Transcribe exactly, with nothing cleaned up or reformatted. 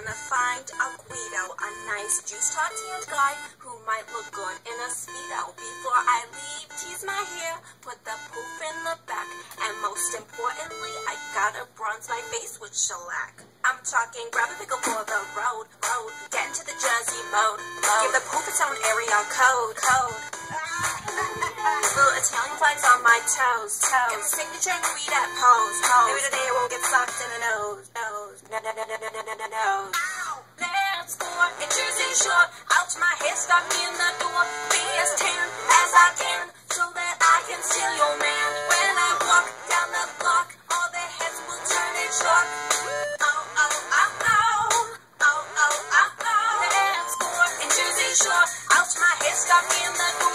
gonna find a Guido, a nice juice tortilla guy who might look good in a speedo. Before I leave, tease my hair, put the poof in the back, and most importantly, I gotta bronze my face with shellac. I'm talking grab a pickle for the road, road, get into the Jersey mode, mode. Give the poof its own area code, code. Little Italian flags on my toes, toes. And signature Guido pose, pose. Maybe today it won't get socked in the nose, nose, no, no, no, no, no, no, no, nose. Let's go in Jersey Shore. Out my hair, stop me in the door. Be as tan as I can, so that I can steal your man. When I walk down the block, all their heads will turn and shock. Oh, oh, oh, oh, oh, oh, oh, oh. Let's go in Jersey Shore. Out my hair, stop me in the door.